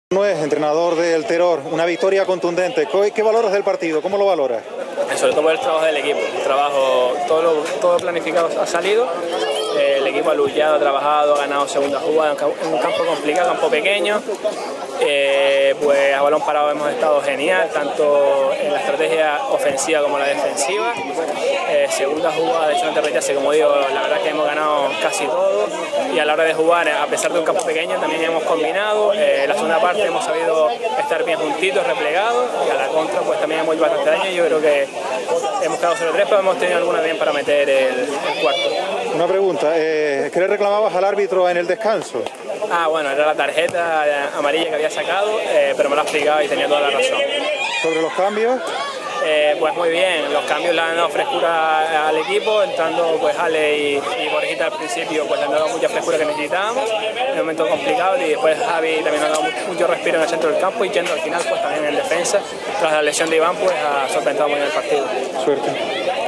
No es entrenador del Terror, una victoria contundente. ¿Qué valoras del partido? ¿Cómo lo valoras? Sobre todo por el trabajo del equipo, el trabajo, todo planificado ha salido, el equipo ha luchado, ha trabajado, ha ganado segunda jugada en un campo complicado, campo pequeño, pues a balón parado hemos estado genial, tanto en la estrategia ofensiva como la defensiva, segunda jugada de excelente rechace, como digo, la verdad es que hemos ganado casi todo y a la hora de jugar, a pesar de un campo pequeño, también hemos combinado, la segunda parte hemos sabido estar bien juntitos, replegados y a la contra pues también hemos hecho bastante daño. Yo creo que hemos quedado solo 3, pero hemos tenido alguna bien para meter el cuarto. Una pregunta, ¿qué le reclamabas al árbitro en el descanso? Bueno, era la tarjeta amarilla que había sacado, pero me lo ha explicado y tenía toda la razón. ¿Sobre los cambios? Pues muy bien, los cambios le han dado frescura al equipo, entrando pues Ale y Borjita al principio pues le han dado mucha frescura que necesitábamos, en un momento complicado, y después Javi también nos ha dado mucho respiro en el centro del campo y yendo al final pues también en defensa, tras la lesión de Iván pues ha sorprendido muy bien el partido. Suerte.